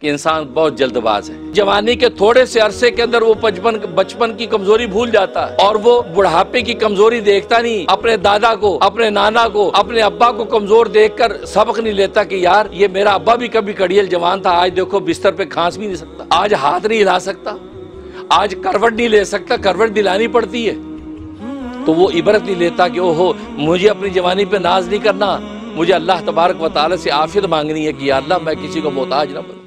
कि इंसान बहुत जल्दबाज है। जवानी के थोड़े से अरसे के अंदर वो बचपन की कमजोरी भूल जाता है और वो बुढ़ापे की कमजोरी देखता नहीं। अपने दादा को, अपने नाना को, अपने अब्बा को कमजोर देखकर सबक नहीं लेता कि यार ये मेरा अब्बा भी कभी कड़ियल जवान था, आज देखो बिस्तर पे खांस भी नहीं सकता, आज हाथ नहीं हिला सकता, आज करवट नहीं ले सकता, करवट दिलानी पड़ती है। तो वो इबरत नहीं लेता कि ओहो मुझे अपनी जवानी पे नाज नहीं करना, मुझे अल्लाह तबारक व तआला से आफियत मांगनी है कि या अल्लाह मैं किसी को मोहताज ना बनूं।